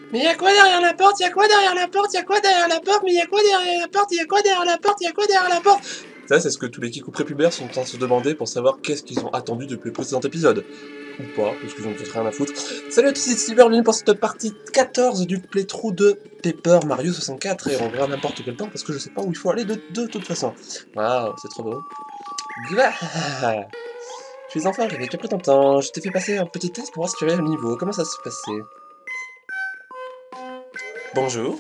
Mais y'a quoi derrière la porte? Y'a quoi derrière la porte? Y'a quoi derrière la porte? Mais y'a quoi derrière la porte? Y'a quoi derrière la porte? Y'a quoi derrière la porte? Ça, c'est ce que tous les Kikou prépubères sont en train de se demander pour savoir qu'est-ce qu'ils ont attendu depuis le précédent épisode. Ou pas, parce qu'ils ont peut-être rien à foutre. Salut à tous, c'est Silver, bienvenue pour cette partie 14 du playthrough de Paper Mario 64. Et on verra n'importe quel temps parce que je sais pas où il faut aller de toute façon. Waouh, c'est trop beau. Tu es enfin arrivé, tu as pris ton temps. Je t'ai fait passer un petit test pour voir si tu avais le niveau. Comment ça se passait? Bonjour.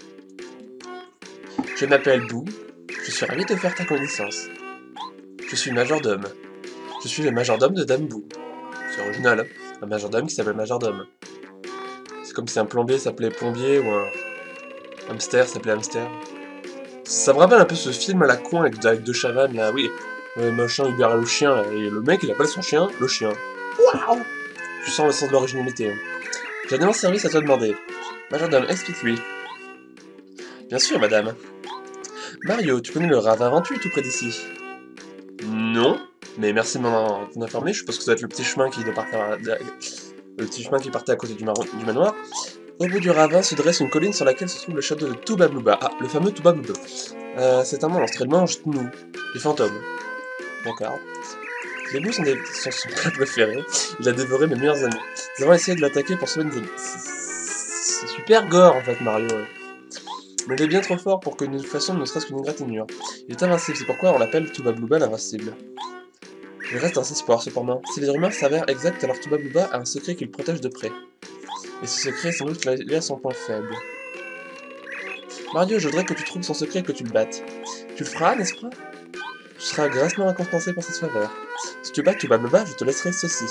Je m'appelle Boo. Je suis ravi de faire ta connaissance. Je suis majordome. Je suis le majordome de Dame Boo. C'est original, hein, un majordome qui s'appelle majordome. C'est comme si un plombier s'appelait plombier ou un hamster s'appelait hamster. Ça me rappelle un peu ce film à la con avec deux Chavannes là, oui. Machin Hubert et le chien, là, et le mec il appelle son chien le chien. Waouh! Tu sens le sens de l'originalité. J'ai un immense service à te demander. Majordome, explique-lui. Bien sûr, madame. Mario, tu connais le ravin 28 tout près d'ici? Non, mais merci de m'en informer, je suppose que ça doit être le petit chemin qui doit partir le petit chemin qui partait à côté du manoir. Au bout du ravin se dresse une colline sur laquelle se trouve le château de Toubablouba. Ah, le fameux Toubablouba. C'est un monstre, il mange nous, les fantômes. D'accord. Les bouts sont son plat préféré, il a dévoré mes meilleurs amis. Nous avons essayé de l'attaquer pour sauver nos amis. C'est super gore en fait, Mario. Mais il est bien trop fort pour que nous fassions ne serait-ce qu'une égratignure. Il est invincible, c'est pourquoi on l'appelle Toubablouba l'invincible. Il reste un espoir cependant. Si les rumeurs s'avèrent exactes, alors Toubablouba a un secret qui le protège de près. Et ce secret est sans doute lié à son point faible. Mario, je voudrais que tu trouves son secret et que tu le battes. Tu le feras, n'est-ce pas? Tu seras grassement récompensé pour cette faveur. Si tu bats Toubablouba, je te laisserai ceci.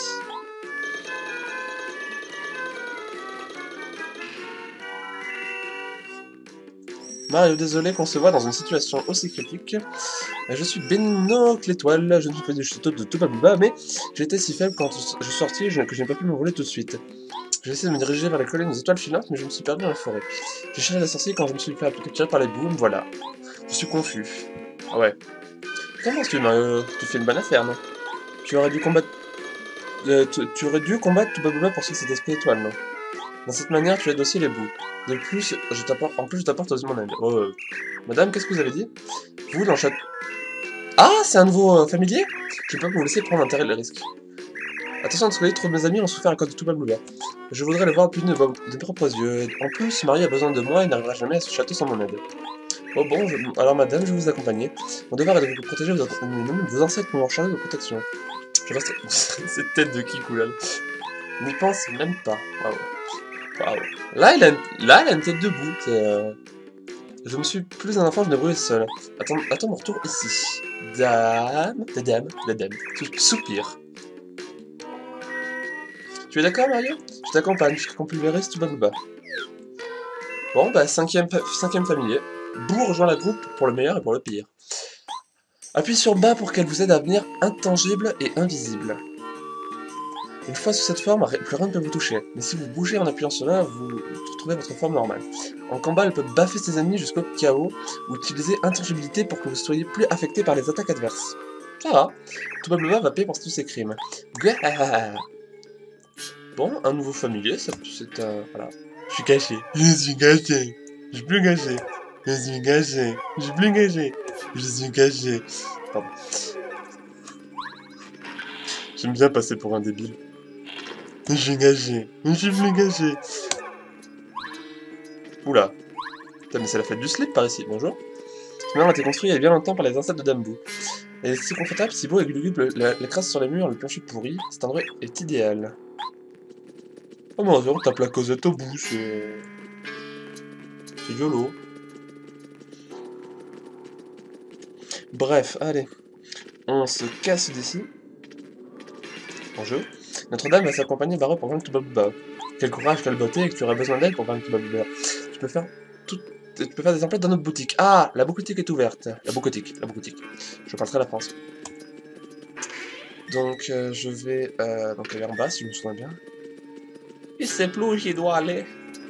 Mario, désolé qu'on se voit dans une situation aussi critique. Je suis Bénocle l'étoile, je ne suis pas du château de Toubablouba, mais j'étais si faible quand je suis sorti que je n'ai pas pu m'envoler tout de suite. J'ai essayé de me diriger vers la colline des étoiles filantes, mais je me suis perdu dans la forêt. J'ai cherché la sorcière quand je me suis fait capturer par les booms, voilà. Je suis confus. Ah ouais. Comment est-ce que Mario, tu fais une bonne affaire, non? Tu aurais dû combattre... tu aurais dû combattre Toubablouba pour sauver cet esprit étoile, non? Dans cette manière, tu aides aussi les bouts. De plus, je t'apporte aussi mon aide. Oh, Madame, qu'est-ce que vous avez dit? Vous, dans le château... Ah, c'est un nouveau familier? Je ne peux pas vous laisser prendre un tel risque. Attention, de trop de mes amis ont souffert à cause de Toubablouba. Je voudrais le voir plus de mes propres yeux. En plus, Mario a besoin de moi et n'arrivera jamais à ce château sans mon aide. Oh bon, alors madame, je vais vous accompagner. Mon devoir est de vous protéger, vos ancêtres m'ont chargé de protection. Je reste... Cette tête de Kikou là. N'y pense même pas. Waouh. Waouh. Là, il a une tête debout. Je me suis plus un enfant, je me brûle seul. Attends mon retour ici. Dame. Soupir. Tu es d'accord, Mario? Je t'accompagne jusqu'à qu'on pulvérise Toubablouba. Bon, bah, cinquième familier. Boo rejoint la groupe pour le meilleur et pour le pire. Appuie sur bas pour qu'elle vous aide à devenir intangible et invisible. Une fois sous cette forme, plus rien ne peut vous toucher. Mais si vous bougez en appuyant sur là, vous retrouvez votre forme normale. En combat, elle peut baffer ses ennemis jusqu'au chaos, ou utiliser intangibilité pour que vous soyez plus affecté par les attaques adverses. Ça va. Toubablouba va payer pour tous ses crimes. Bon, un nouveau familier, c'est un... Voilà. Je suis caché. Je suis caché. Je suis plus caché. Je suis caché. Je suis plus caché. Je suis caché. Pardon. J'aime bien passer pour un débile. Je suis caché. Je suis plus caché. Oula. Putain, mais c'est la fête du slip par ici. Bonjour. Ce manoir a été construit il y a bien longtemps par les ancêtres de Dame Boo. Elle est si confortable, si beau et lugubre, la crasse sur les murs, le plancher pourri. Cet endroit est idéal. Oh mon dieu, on tape la causette au bout, c'est YOLO. Bref, allez. On se casse d'ici. En jeu. Notre-Dame va s'accompagner d'Aro pour vaincre Toubablouba. Quel courage, quelle beauté, et que tu aurais besoin d'aide pour vaincre Toubablouba. Tu peux faire des emplettes dans notre boutique. Ah, la boutique est ouverte. La boutique. Je parlerai la France. Donc, je vais donc aller en bas, si je me souviens bien. Il sait plus où j'y dois aller.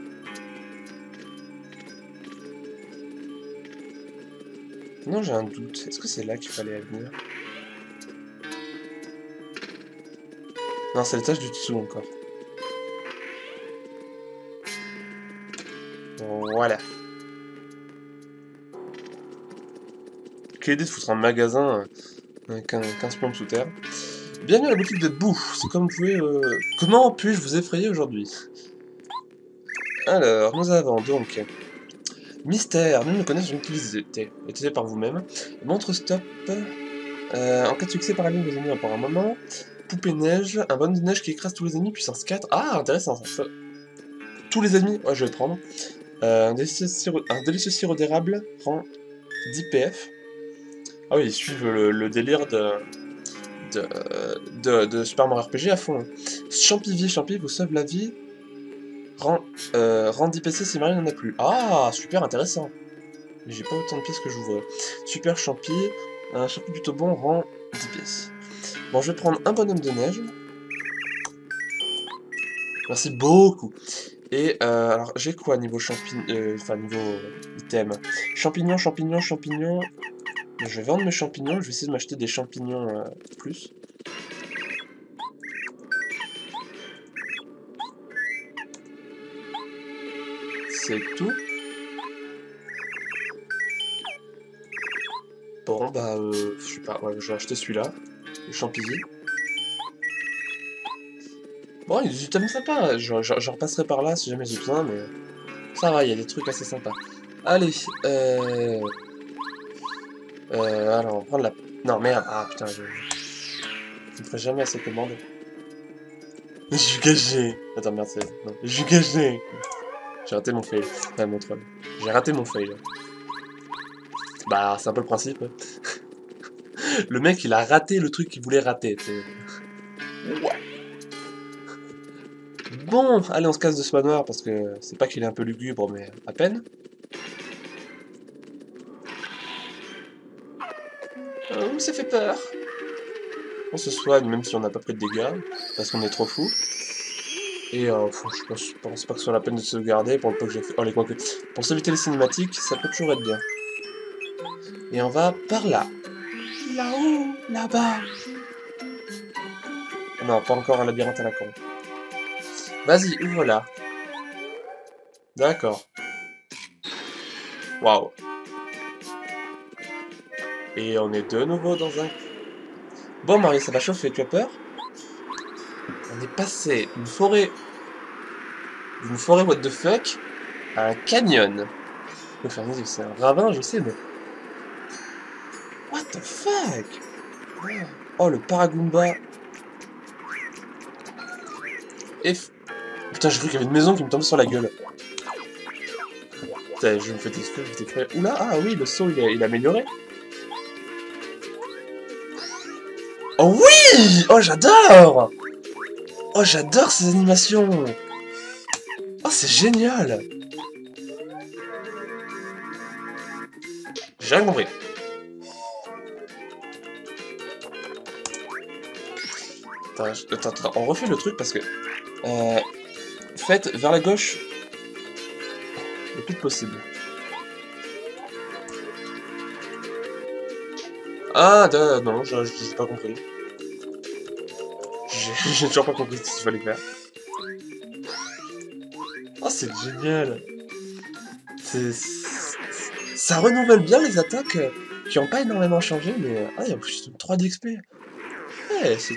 Non, j'ai un doute. Est-ce que c'est là qu'il fallait venir? Non, c'est l'étage du dessous encore. Voilà. Quelle idée de foutre un magasin avec 15 plombes sous terre. Bienvenue à la boutique de Boo. C'est comme vous pouvez... Comment puis-je vous effrayer aujourd'hui? Alors, nous avons donc... Mystère, nul ne connaît son utilité. Utilisé par vous-même. Montre stop. En cas de succès paralyse les ennemis pendant un moment. Poupée neige, un bonhomme de neige qui écrase tous les ennemis, puissance 4. Ah, intéressant ça. Tous les ennemis, ouais, je vais prendre. Un délicieux sirop d'érable prend 10 PF. Ah oui, ils suivent le délire de Super Mario RPG à fond. Champi vous sauve la vie. Rend 10 PC si Mario n'en a plus. Ah, super intéressant. Mais j'ai pas autant de pièces que je voudrais. Super champi. Un champi plutôt bon rend 10 pièces. Bon, je vais prendre un bonhomme de neige. Merci beaucoup. Et alors, j'ai quoi niveau champignon, enfin niveau item. Champignons. Je vais vendre mes champignons. Je vais essayer de m'acheter des champignons plus. C'est tout. Bon, bah, je sais pas, ouais, je vais acheter celui-là. Le champignon. Bon, il y a des items sympas. Je repasserai par là si jamais j'ai besoin, mais ça va, il y a des trucs assez sympas. Allez, alors, on va prendre la... Non, merde, ah putain, je ne ferai jamais assez commande. Je suis gagé. Attends, merde, c'est... Non, je suis gagé. J'ai raté mon fail. Enfin, mon troll. J'ai raté mon fail. Bah, c'est un peu le principe. Le mec, il a raté le truc qu'il voulait rater. Ouais. Bon, allez, on se casse de ce manoir, parce que c'est pas qu'il est un peu lugubre, mais à peine. Ça fait peur. On se soigne, même si on n'a pas pris de dégâts, parce qu'on est trop fou. Et je pense pas que ce soit la peine de se garder pour le peu que j'ai fait. Oh, les quoi que... Pour s'éviter les cinématiques, ça peut toujours être bien. Et on va par là. Là-haut, là-bas. Non, pas encore un labyrinthe à la con. Vas-y, ouvre-la. D'accord. Waouh. Et on est de nouveau dans un... Bon, Marie, ça va chauffer, tu as peur? On est passé d'une forêt what the fuck à un canyon. Enfin, c'est un ravin, je sais, mais... What the fuck? Oh, le Paragoomba. Putain, j'ai cru qu'il y avait une maison qui me tombait sur la gueule. Putain, je me fais exprès. Oula, ah oui, le saut, il est amélioré. Oh oui! Oh, j'adore! Oh, j'adore ces animations! Oh, c'est génial! J'ai rien compris. Attends, on refait le truc parce que... faites vers la gauche le plus possible. Ah, non, j'ai pas compris. J'ai toujours pas compris ce qu'il fallait faire. Oh, c'est génial! Ça renouvelle bien les attaques qui ont pas énormément changé, mais... Ah, il y a plus de 3 d'XP. Ouais, c'est...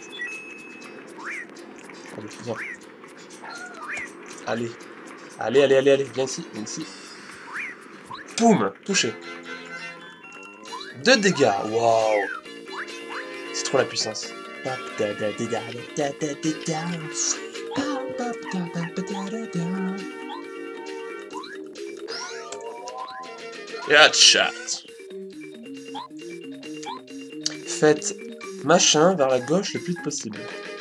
Allez, viens. Allez, viens ici. Boum, touché. 2 dégâts, waouh. C'est trop la puissance. Headshot. Faites machin vers la gauche le plus vite possible.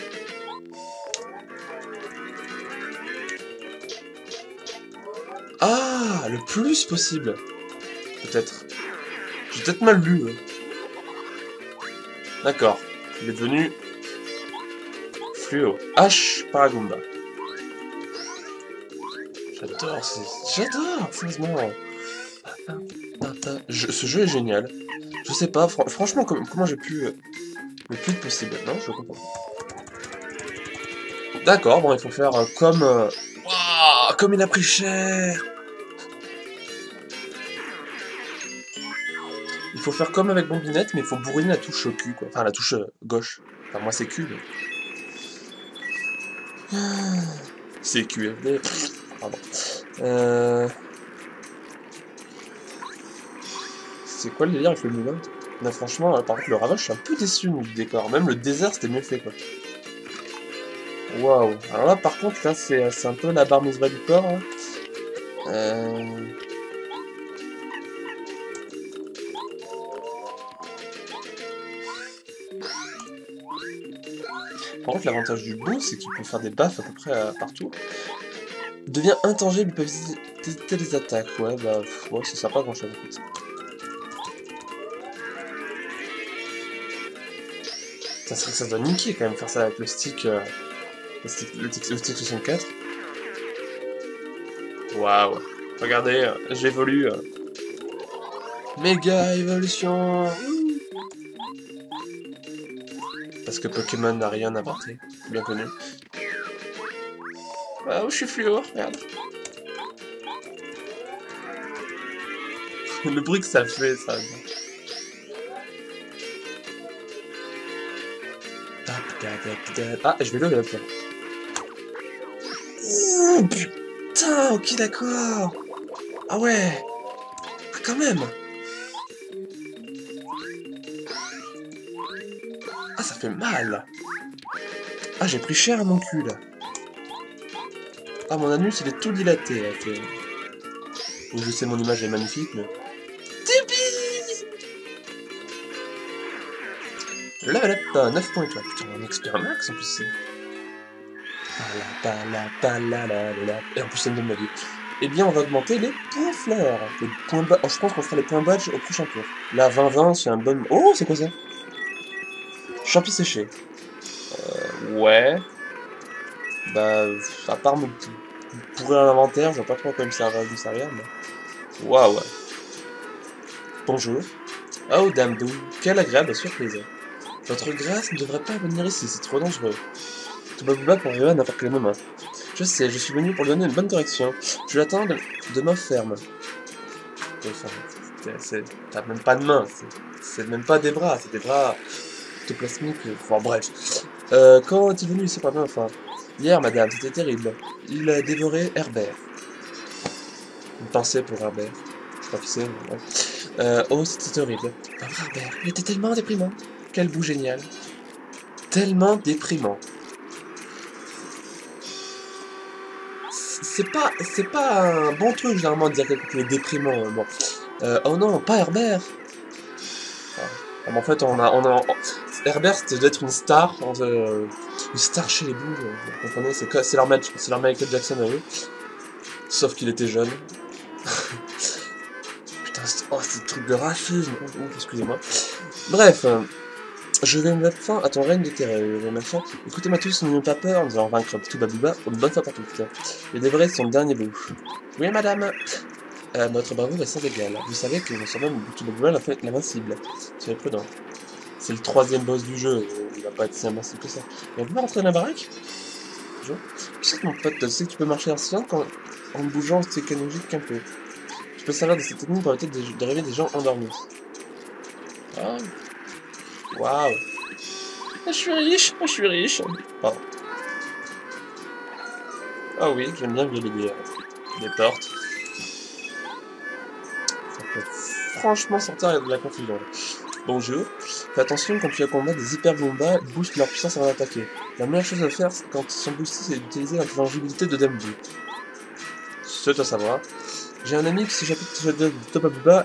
Ah, le plus possible. Peut-être. J'ai peut-être mal lu. D'accord. Il est devenu... Fluo. H Paragoomba. J'adore, franchement. Ce jeu est génial. Je sais pas, franchement, comment j'ai pu... le plus vite possible. Non, je comprends. D'accord, bon, il faut faire comme... Waouh, comme il a pris cher. Il faut faire comme avec Bombinette, mais il faut bourriner la touche Q, quoi. Enfin, la touche gauche. Enfin, moi, c'est Q, mais... C'est QFD. Pardon. C'est quoi le délire avec le moulin? Non, franchement, par contre, le ravage, je suis un peu déçu du décor. Même le désert, c'était mieux fait, quoi. Waouh. Alors là, par contre, là, c'est un peu la barre mitzvah du corps. Hein. Par contre, l'avantage du bout, c'est qu'il peut faire des baffes à peu près partout. Il devient intangible, il peut visiter les attaques. Ouais, bah, ouais, ça sert pas à grand chose en fait. Ça doit niquer quand même faire ça avec le stick. Le stick 64. Waouh! Regardez, j'évolue. Méga évolution! Parce que Pokémon n'a rien inventé, bien connu. Ah, je suis fluo, regarde. Le bruit que ça fait, ça. Ah, je vais le up. Oh, putain, ok, d'accord. Ah ouais. Ah, quand même. Ah, ça fait mal. Ah, j'ai pris cher à mon cul, là. Ah, mon anus, il est tout dilaté, là. Je sais, mon image est magnifique, mais... Level up, 9 points, toi. Putain, on expire max, en plus, c'est... Et en plus, ça me donne ma vie. Eh bien, on va augmenter les points fleurs. Les points oh, je pense qu'on fera les points badge au prochain tour. Là, 20-20, c'est un bon... Oh, c'est quoi ça? Champi séché. Ouais. Bah, à part me pourrir l'inventaire, je vois pas trop comment ça va nous servir, mais... Waouh. Bonjour. Oh, Dame Boo, quelle agréable surprise. Votre grâce ne devrait pas venir ici, c'est trop dangereux. Toubabouba pour arriver à n'importe quel moment. Je sais, je suis venu pour lui donner une bonne correction. Je l'attends de main ferme. Enfin, t'as même pas de main, c'est même pas des bras, c'est des bras ectoplasmiques. Enfin bref. Quand est-il venu ici pour la première fois? Hier, madame, c'était terrible. Il a dévoré Herbert. Une pensée pour Herbert. Je sais pas qui c'est, mais ouais. Oh, c'était horrible. Pauvre Herbert, il était tellement déprimant. Quel bout génial. Tellement déprimant. C'est pas un bon truc généralement de dire que quelqu'un est déprimant. Bon. Oh non, pas Herbert. Ah, en fait, Herbert, c'était d'être une star, une star chez les boules. Vous comprenez, c'est leur Michael Jackson à eux. Sauf qu'il était jeune. Putain, c'est truc de racisme. Oh, excusez-moi. Bref. Je vais mettre fin à ton règne de terreur, machin. Écoutez-moi tous, n'ayons pas peur, nous allons vaincre Toubabouba une bonne fois pour toutes. Et dévorer son dernier bout. Oui, madame. Notre bravoure est sans égal. Vous savez que même Toubabouba l'invincible. Soyez prudent. C'est le 3e boss du jeu, il va pas être si invincible que ça. Mais vous pouvez rentrer dans la baraque? Bonjour. Tu sais que mon pote, tu sais que tu peux marcher en silence en bougeant technologique un peu. Tu peux servir de cette technique pour éviter de réveiller des gens endormis. Ah. Waouh! Je suis riche, je suis riche. Pardon. Ah oui, j'aime bien violer des portes. Ça peut franchement sortir de la confusion. Bonjour. Fais attention quand tu as combat des hyper bombas, booste leur puissance avant d'attaquer. La meilleure chose à faire quand ils sont boostés, c'est d'utiliser l'intangibilité de Dame Boo. C'est à savoir. J'ai un ami qui s'est échappé de Toubabouba,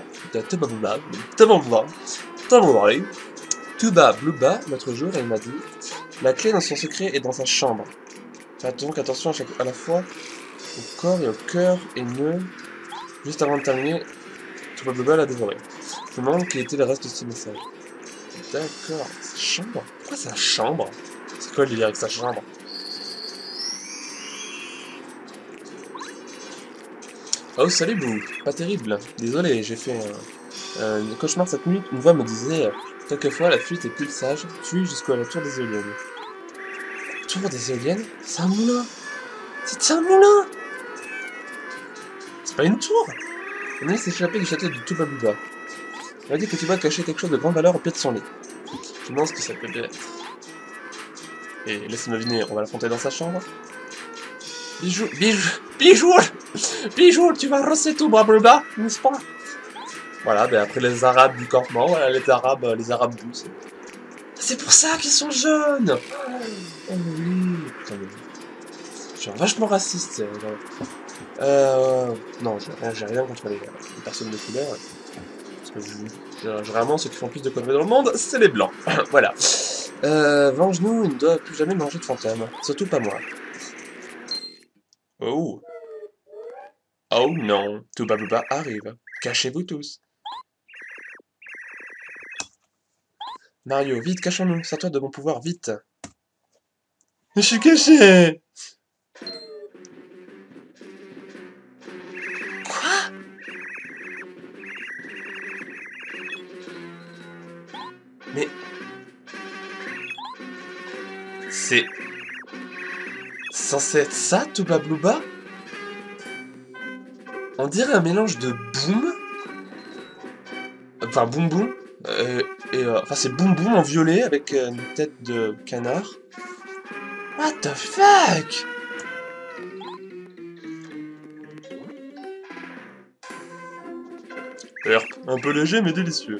Toubabouba, l'autre jour, elle m'a dit la clé dans son secret est dans sa chambre. Faites donc attention à la fois au corps et au cœur et nœud. Juste avant de terminer, Toubabouba l'a dévoré. Je me demande quel était le reste de ce message. D'accord, sa chambre? Pourquoi sa chambre? C'est quoi le délire avec sa chambre? Oh salut Boo, pas terrible. Désolé, j'ai fait un cauchemar cette nuit. Une voix me disait quelquefois la fuite est plus sage, fuis jusqu'à la tour des éoliennes. Tour des éoliennes? C'est un moulin! C'est un moulin! C'est pas une tour! On est s'échapper du château de Toubabouba. On m'a dit que tu vas cacher quelque chose de grande valeur au pied de son lit. Je me demande ce que ça peut être. Et laisse-moi deviner, on va l'affronter dans sa chambre. Bijou, bijou, bijou, bijou, tu vas rosser tout bas, n'est-ce pas? Voilà, ben après les arabes du campement, voilà, les arabes doux. C'est pour ça qu'ils sont jeunes. Oh oui, putain, mais... je suis vachement raciste. Non, j'ai rien contre les personnes de couleur. Parce que généralement, ceux qui font plus de conneries dans le monde, c'est les blancs. Voilà. Venge-nous, il ne doit plus jamais manger de fantômes. Surtout pas moi. Oh. Oh non. Touba Booba arrive. Cachez-vous tous. Mario, vite, cachons-nous. Sors-toi de mon pouvoir, vite. Je suis caché. Quoi? Mais... c'est... censé être ça, Touba Booba? On dirait un mélange de Boom... enfin, Boom Boom... enfin, c'est Boom Boom en violet avec une tête de canard. What the fuck? Herp, un peu léger mais délicieux.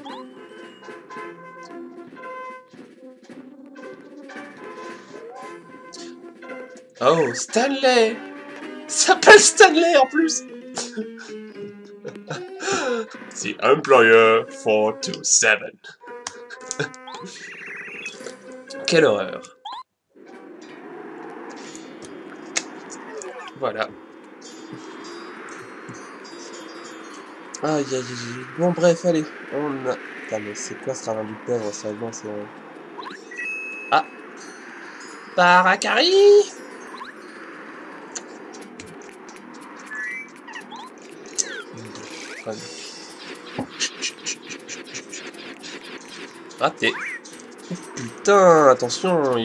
Oh, Stanley! Ça s'appelle Stanley en plus! The Employer 427. Quelle horreur. Voilà. Aïe aïe aïe. Bon bref, allez. On a... Putain mais c'est quoi ce ravin du pauvre, sérieusement, c'est... Ah! Paracari! Raté. Oh, putain, attention,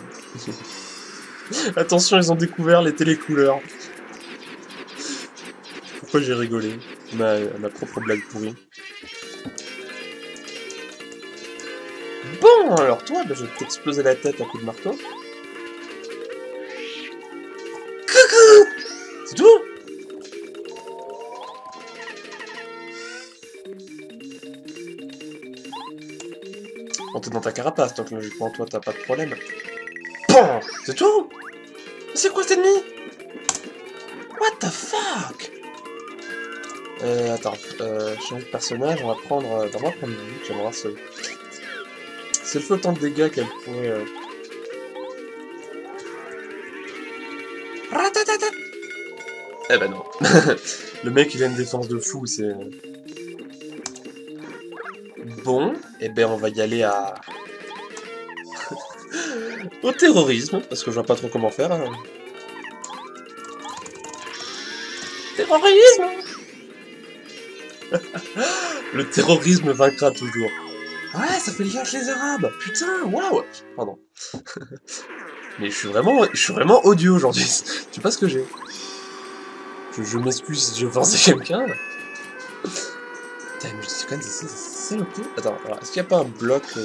attention, ils ont découvert les télécouleurs. Pourquoi j'ai rigolé? Ma propre blague pourrie. Bon, alors toi, bah, je vais t'exploser la tête à coup de marteau. Coucou! C'est tout? On t'es dans ta carapace, donc logiquement, toi, t'as pas de problème. Bon, c'est tout? C'est quoi cet ennemi? What the fuck? Attends, changer de personnage, on va prendre... on va prendre lui, j'aimerais voir ce... c'est le flottant de dégâts qu'elle pourrait... Eh ben non. Le mec, il a une défense de fou, c'est... Bon, eh ben on va y aller à... au terrorisme, parce que je vois pas trop comment faire. Hein. Terrorisme. Le terrorisme vaincra toujours. Ouais, ça fait lien avec les Arabes. Putain, waouh. Pardon. Mais je suis vraiment odieux aujourd'hui. Je sais pas ce que j'ai. Je m'excuse si je pensais quelqu'un. Putain, mais je suis quand même c'est le coup. Attends, est-ce qu'il n'y a pas un bloc où...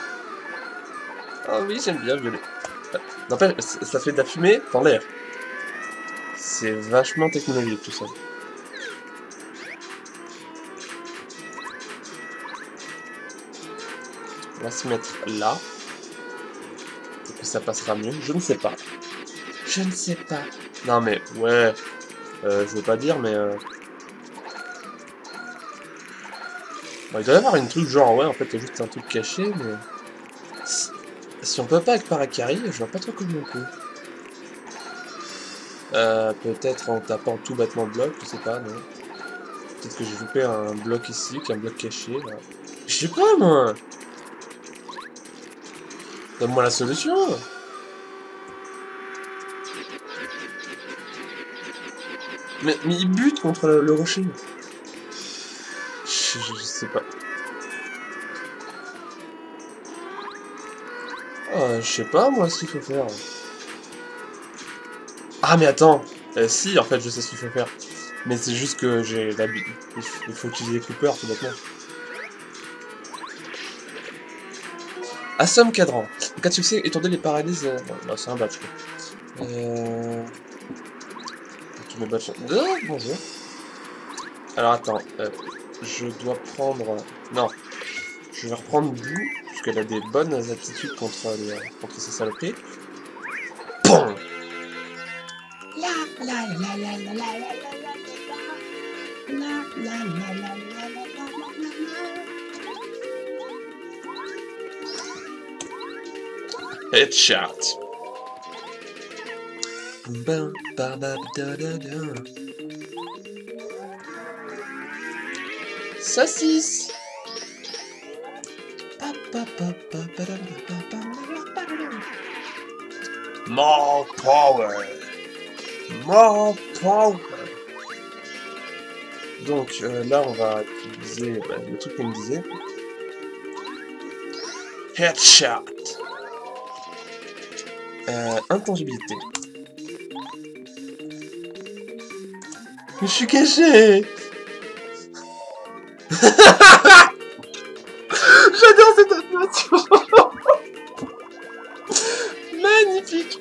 Ah oui, j'aime bien violer. N'empêche, ça fait de la fumée dans l'air. C'est vachement technologique tout ça. On va se mettre là. Et que ça passera mieux. Je ne sais pas. Je ne sais pas. Non mais, ouais. Je veux pas dire, mais... Bon, il doit y avoir une truc genre, ouais, en fait, il y a juste un truc caché, mais... Si on peut pas avec Paracari, je vois pas trop comment on peut. Peut-être en tapant tout bêtement le bloc, je sais pas, non. Peut-être que j'ai loupé un bloc ici, qu'un bloc caché, là. Je sais pas, moi. Donne-moi la solution. Mais il bute contre le rocher. Je sais pas. Je sais pas, moi, ce qu'il faut faire. Ah, mais attends. Si, en fait, je sais ce qu'il faut faire. Mais c'est juste que j'ai l'habitude. Il faut utiliser Cooper, tout bêtement. Assomme cadran. En cas de succès, étourdir les paralyses. Bah, c'est un badge quoi. Tous mes badges. Oh, bonjour. Alors attends, je dois prendre. Non, je vais reprendre Boo parce qu'elle a des bonnes aptitudes contre ces saloperies. Bon. Headshot. Saucisse. More power. More power. Donc là on va utiliser le truc qu'elle me disait. Headshot. Intangibilité. Je suis caché. J'adore cette animation. Magnifique.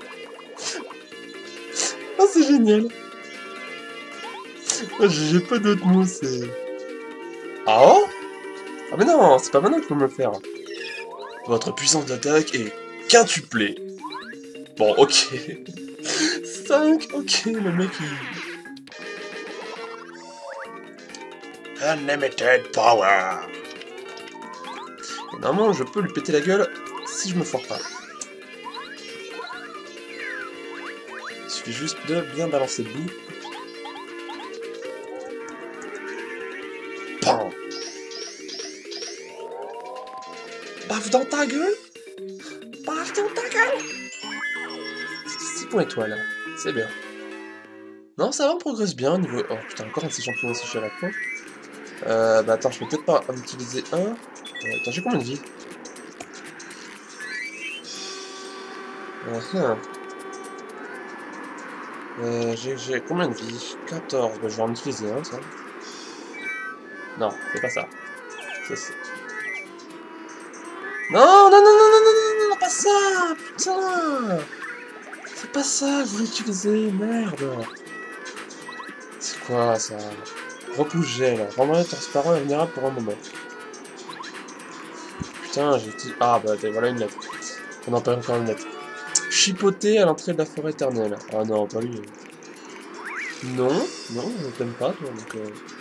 Oh c'est génial. Oh, j'ai pas d'autres mots, c'est... Ah oh. Ah mais non, c'est pas maintenant qu'il faut me le faire. Votre puissance d'attaque est quintuplée. Bon, ok. 5, ok, le mec il... Unlimited power. Et normalement, je peux lui péter la gueule si je me foire pas. Il suffit juste de bien balancer le bout. Bam. Baf dans ta gueule. Baf dans ta gueule. 6 points étoiles, c'est bien. Non, ça va, on progresse bien au niveau... Oh putain, encore un de ces champignons séchés à la con. Bah attends, je peux peut-être pas en utiliser un. Attends, j'ai combien de vie? J'ai combien de vie? 14. Bah, je vais en utiliser un, ça. Non, c'est pas ça. C'est... Non, non, non, non, non, non, non, non, pas ça. Putain. C'est pas ça que je voulais utiliser, merde. C'est quoi ça? Repousse gel, rendre transparent et vulnérable pour un moment. Putain, j'ai dit... Ah bah voilà une lettre. On en perd encore une lettre. Chipoter à l'entrée de la forêt éternelle. Ah non, pas lui. Non, non, je t'aime pas toi, donc...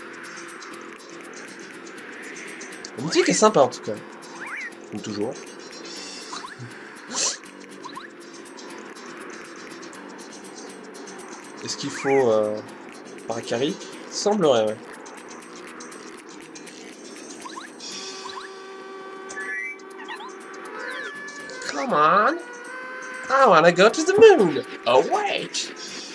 La musique est sympa en tout cas. Comme toujours. Est-ce qu'il faut... Paracari? Semblerait, ouais. Come on! I wanna go to the moon! Oh wait!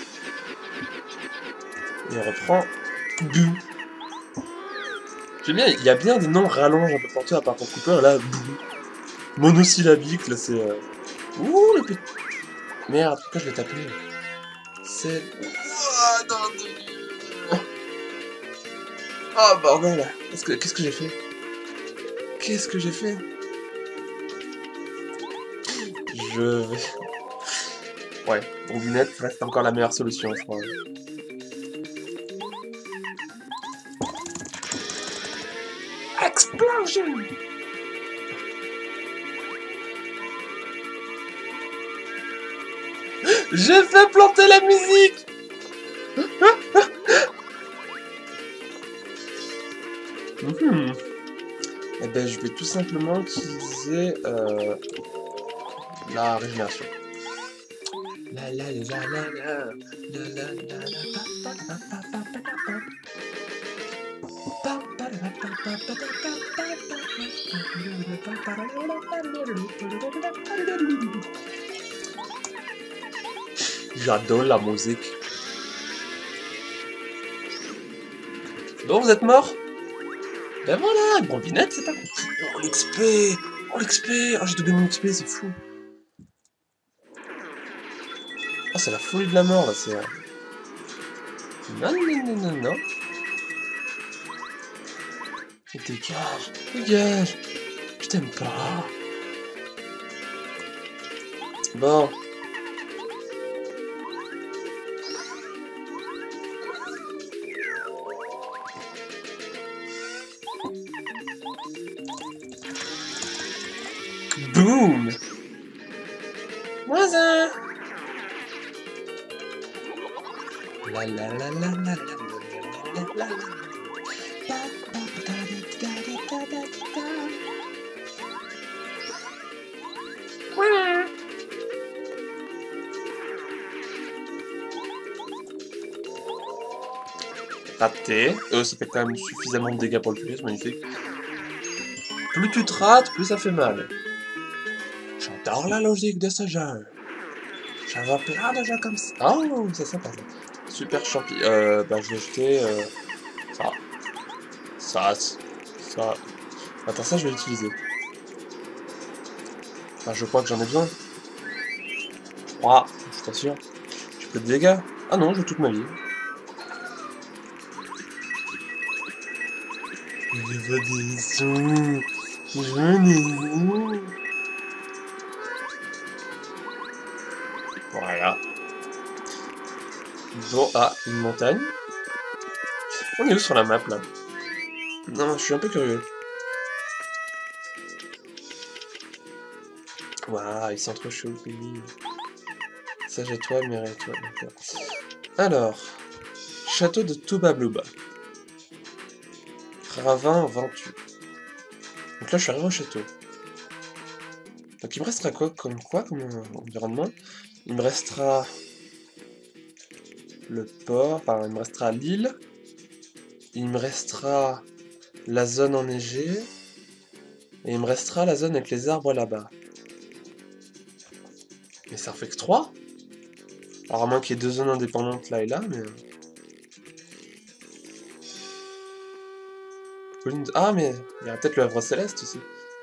Et on reprend... Boo! J'aime bien, il y a bien des noms rallonges un peu partout à part pour Cooper, là, Boo! Monosyllabique, là c'est... Ouh, le petit... Merde, pourquoi je l'ai tapé? C'est... Oh, non, oh bordel! Qu'est-ce que j'ai fait? Qu'est-ce que j'ai fait? Je vais... Ouais, bombinette reste encore la meilleure solution, je crois. Explosion! J'ai fait planter la musique! Eh ben, je vais tout simplement utiliser la régénération. La la la la la la la J'adore la musique. Bon, vous êtes mort? Ben voilà, bombinette, c'est pas compliqué. Oh, l'XP! Oh, l'XP! Oh, j'ai doublé mon XP, c'est fou. Oh, c'est la folie de la mort, là, c'est... Non, non, non, non, non. Dégage, dégage. Je t'aime pas. Bon. Boum. Voisin. La la la la la la la la la. Raté. Ça fait quand même suffisamment de dégâts pour le tuer, c'est magnifique. Plus tu te rates, plus ça fait mal. J'adore la logique de ce jeu. J'avais plein de jeux comme ça. Oh, c'est sympa ça. Super champi. Bah je vais jeter ça. Attends, ça je vais l'utiliser. Enfin, je crois que j'en ai besoin. Je suis pas sûr. J'ai peu de dégâts. Ah non, j'ai toute ma vie. Je veux des sous. Je veux des sous. Voilà. Bon, une montagne. On est où sur la map là? Non, je suis un peu curieux. Waouh, ils sont trop chauds, pays. Sage étoile, mer étoile, d'accord. Alors, château de Tubabluba. Ravin Ventu. Donc là, je suis arrivé au château. Donc il me restera quoi comme environnement? Il me restera le port, enfin il me restera l'île. Il me restera la zone enneigée. Et il me restera la zone avec les arbres là-bas. Mais ça en fait que 3? Alors à moins qu'il y ait 2 zones indépendantes là et là, mais... Ah mais il y a peut-être le Havre Céleste aussi.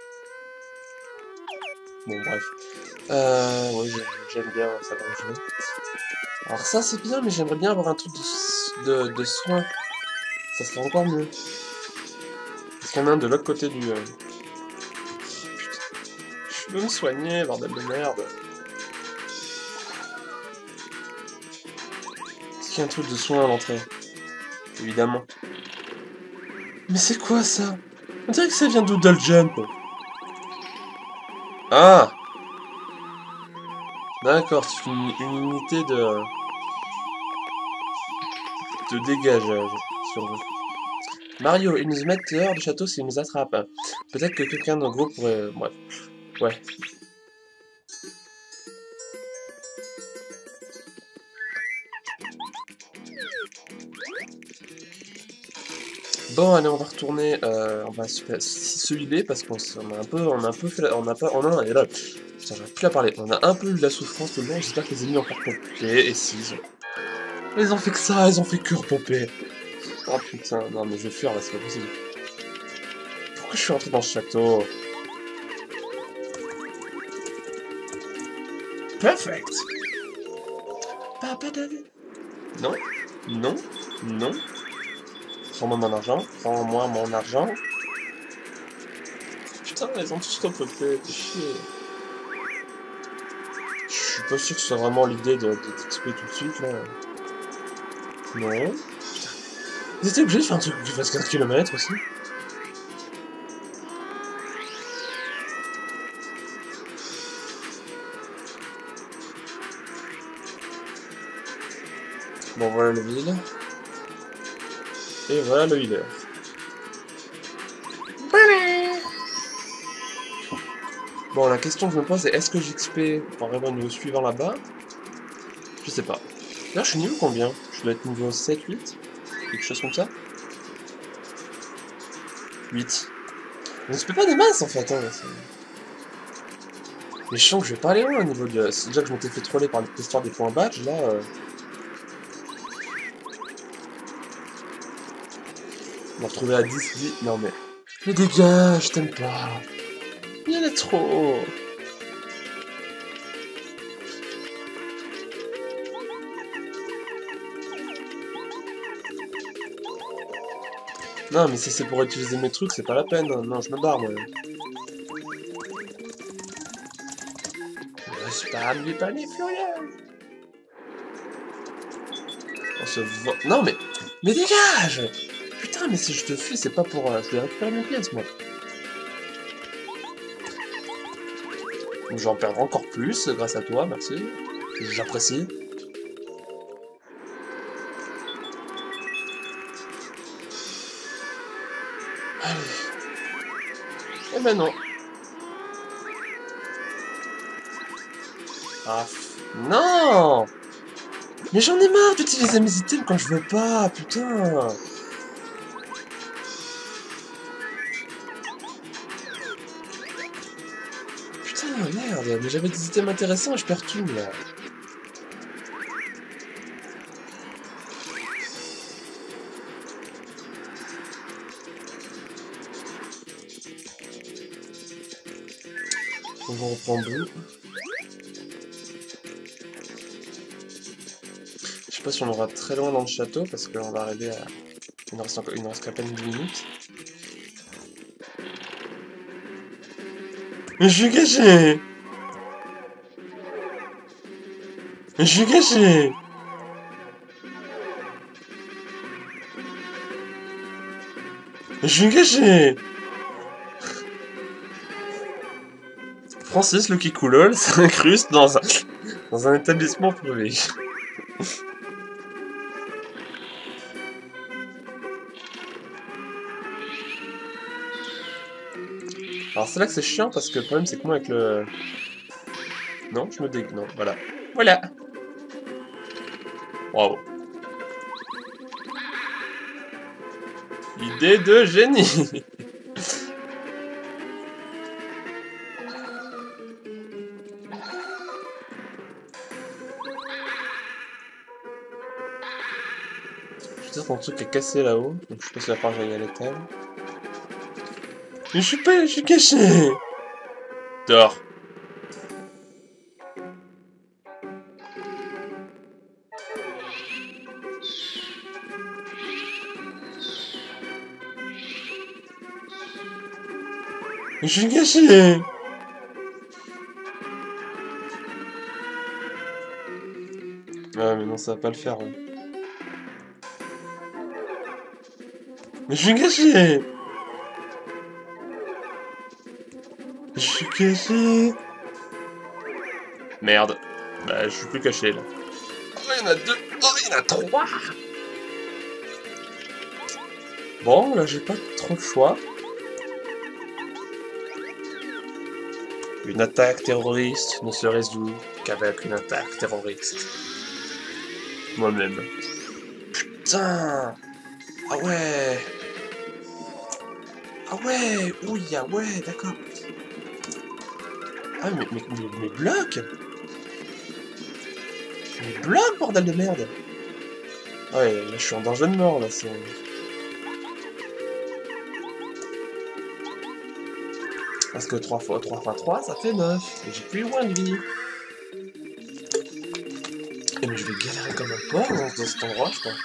Bon bref. Ouais, j'aime bien savoir jouer. Alors ça c'est bien, mais j'aimerais bien avoir un truc de soin. Ça serait encore mieux. Parce qu'il y en a un de l'autre côté du... Putain. Je veux me soigner, bordel de merde. Est-ce qu'il y a un truc de soin à l'entrée? Évidemment. Mais c'est quoi ça? On dirait que ça vient d'Oodle Jump. Ah! D'accord, c'est une unité de dégagage, si on veut. Mario, ils nous mettent dehors du château s'ils nous attrapent. Peut-être que quelqu'un de gros pourrait... Bref. Ouais. Bon, allez, on va retourner, on va se liber parce qu'on a un peu fait, et là, putain, j'arrive plus à parler. On a un peu eu de la souffrance tout le long. J'espère que les ennemis ont encore pompé. Et si, ils ont fait que ça, ils ont fait que repomper. Oh putain, non mais je vais fuir là, c'est pas possible. Pourquoi je suis rentré dans ce château? Perfect. Non, non, non. Rends-moi mon argent, rends-moi mon argent. Putain, ils ont tous repopé, t'es chier. Je suis pas sûr que ce soit vraiment l'idée de t'XP tout de suite là. Non. Putain. Ils étaient obligés de faire un truc qui fasse 15 km aussi. Bon, voilà le ville. Et voilà le healer. Bon, la question que je me pose, c'est est-ce que j'XP pour arriver au niveau suivant là-bas? Je sais pas. Là, je suis niveau combien? Je dois être niveau 7, 8? Quelque chose comme ça? 8. On se fait pas des masses en fait, hein. Mais je sens que je vais pas aller loin au niveau de... C'est déjà que je m'étais fait troller par l'histoire des points badge, là... On va retrouver à 10, 10... Non mais... Mais dégage, je t'aime pas. Il y en a trop. Non mais si c'est pour utiliser mes trucs, c'est pas la peine. Non, je me barre moi. Spam du panier furieux. On se voit... Non mais... Mais dégage! Putain, mais si je te fuis, c'est pas pour... je vais récupérer mes pièces, moi. Donc je vais en perdre encore plus grâce à toi, merci. J'apprécie. Allez. Eh ben non. Ah, non! Mais j'en ai marre d'utiliser mes items quand je veux pas, putain! Putain, merde, mais j'avais des items intéressants et je perds tout, là. On va reprendre d'où? Je sais pas si on aura très loin dans le château, parce qu'on va arriver à... Il nous reste qu'à peine 10 minutes. Mais je suis caché! Mais je suis caché! Mais je suis caché! Francis, le Kikoulol, s'incruste dans un établissement privé. Alors c'est là que c'est chiant parce que le problème c'est que moi avec le... Non, je me dégue... Non, voilà. Voilà. Bravo. Idée de génie. Je veux dire, ton truc est cassé là-haut, donc je sais pas si la part j'aille à l'étage. Mais je suis caché. Dehors. Mais je suis caché. Ah mais non, ça va pas le faire. Ouais. Mais je suis caché. Je suis caché. Merde. Bah, je suis plus caché, là. Oh, il y en a 2. Oh, il y en a 3. Bon, là, j'ai pas trop de choix. Une attaque terroriste ne se résout qu'avec une attaque terroriste. Moi-même. Putain. Ah ouais. Ah ouais. Oui, ah ouais, d'accord. Ah, mais blocs. Mais blocs, bordel de merde. Ouais, là, je suis en danger de mort, là, c'est... Parce que 3 fois 3, ça fait 9. Et j'ai plus loin de vie. Et mais je vais galérer comme un porc dans cet endroit, je crois.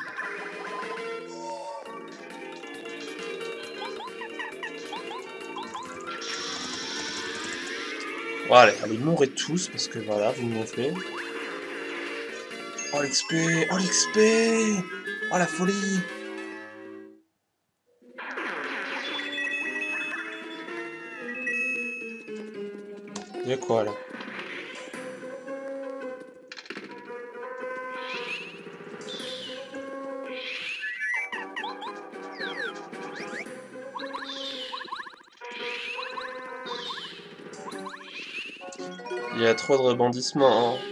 Bon, allez, mourrez tous, parce que voilà, vous me gonflez. Oh l'XP! Oh l'XP! Oh la folie! Il y a quoi là? Il y a trop de rebondissements. Hein.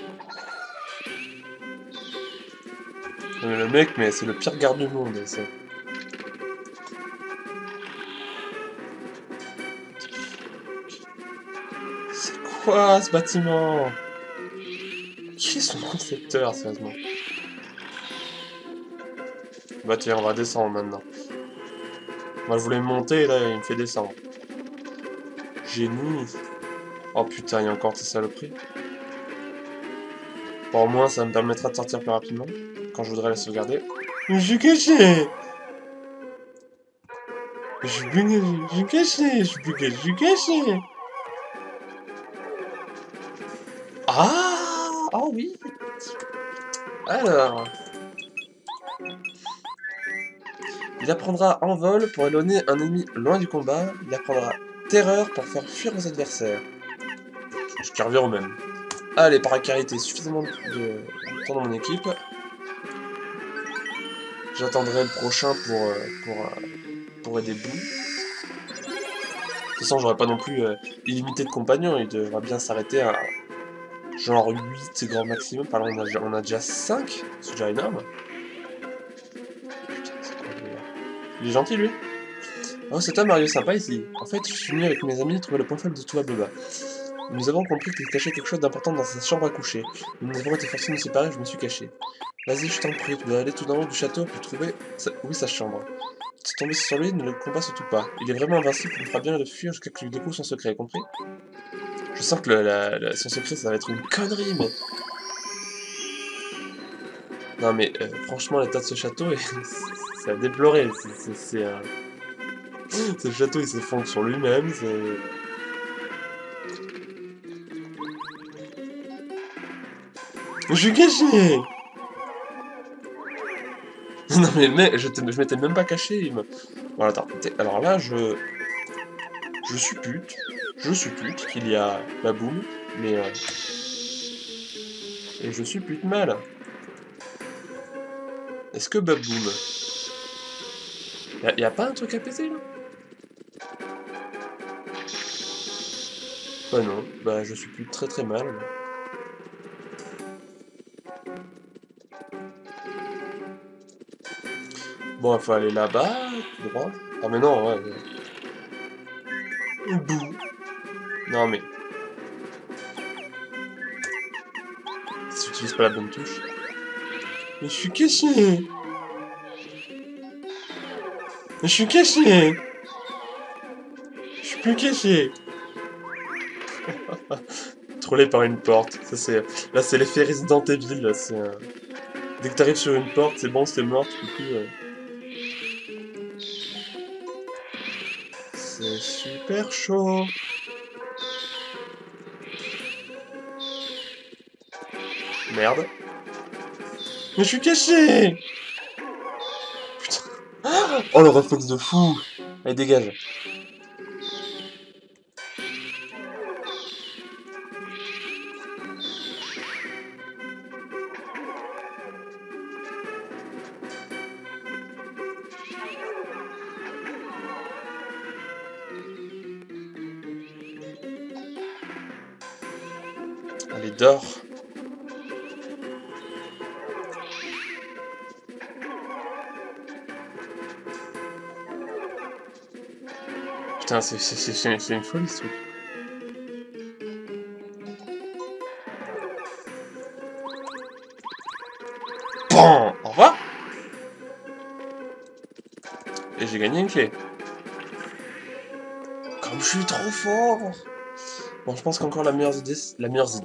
Mais le mec, mais c'est le pire garde du monde, ça. C'est quoi ce bâtiment? Qui est son concepteur, sérieusement? Bah tiens, on va descendre maintenant. Moi je voulais monter, là il me fait descendre. Génie. Oh putain, il y a encore ces saloperies. Bon, au moins ça me permettra de sortir plus rapidement. Quand je voudrais la sauvegarder. Je suis caché. Je suis caché. Je suis caché. Ah! Oh oui! Alors... Il apprendra envol pour éloigner un ennemi loin du combat. Il apprendra terreur pour faire fuir les adversaires. Je qui revient au même. Allez, paracarité, suffisamment de temps dans mon équipe. J'attendrai le prochain pour aider Boo. De toute façon, j'aurai pas non plus illimité de compagnons. Il devra bien s'arrêter à genre 8 grand maximum. Par là, on a déjà 5. C'est déjà énorme. Il est gentil, lui. Oh, c'est toi, Mario, sympa ici. En fait, je suis venu avec mes amis trouver le point faible de Toua Boba. Nous avons compris qu'il cachait quelque chose d'important dans sa chambre à coucher. Nous avons été forcés de nous séparer, je me suis caché. Vas-y, je t'en prie, tu dois aller tout en haut du château pour trouver sa chambre. Si tu tombes sur lui, ne le combat surtout pas. Il est vraiment invincible, il me fera bien de fuir jusqu'à ce que tu découvres son secret, compris? Je sens que son secret, ça va être une connerie, mais... Non mais, franchement, l'état de ce château, c'est à déplorer. Ce château, il s'effondre sur lui-même, c'est... Je suis caché! Non mais mec, je m'étais même pas caché. Bon attends, alors là je suppute qu'il y a Baboum, mais et je suppute mal. Est-ce que Baboum... Y a pas un truc à péter là? Bah non, bah je suppute très très mal. Là. Bon, il faut aller là-bas, tout droit. Ah mais non, ouais. Bouh. Non mais... Si tu utilises pas la bonne touche... Mais je suis caché. Mais je suis caché. Je suis plus caché. Trollé par une porte. Ça c'est... Là c'est l'effet Resident Evil, là c'est... Dès que t'arrives sur une porte, c'est bon, c'est mort, tu peux plus... C'est super chaud. Merde. Mais je suis caché. Putain. Oh le réflexe de fou. Allez, dégage. Allez, dors. Putain, c'est une folie ce truc. Bon, au revoir. Et j'ai gagné une clé. Comme je suis trop fort. Bon, je pense qu'encore la meilleure idée, c'est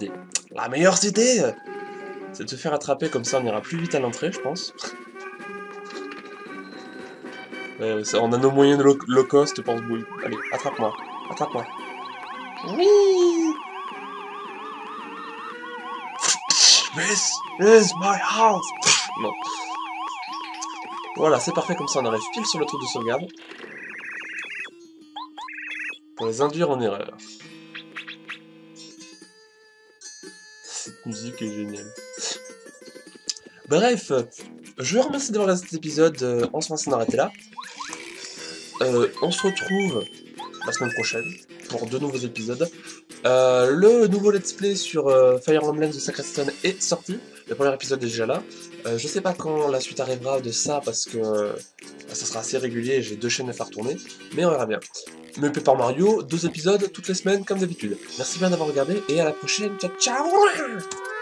de te faire attraper, comme ça on ira plus vite à l'entrée, je pense. On a nos moyens de low cost, pense bouille. Allez, attrape-moi. Attrape-moi. Oui. This is my house. Non. Voilà, c'est parfait, comme ça on arrive pile sur le truc de sauvegarde. Pour les induire en erreur. Cette musique est géniale. Bref, je vous remercie d'avoir regardé cet épisode. On se va s'en arrêter là. On se retrouve la semaine prochaine pour de nouveaux épisodes. Le nouveau let's play sur Fire Emblem The Sacred Stone est sorti. Le premier épisode est déjà là. Je sais pas quand la suite arrivera de ça parce que ça sera assez régulier et j'ai 2 chaînes à faire tourner. Mais on verra bien. Mais Paper Mario, 2 épisodes toutes les semaines comme d'habitude. Merci bien d'avoir regardé et à la prochaine. Ciao ciao.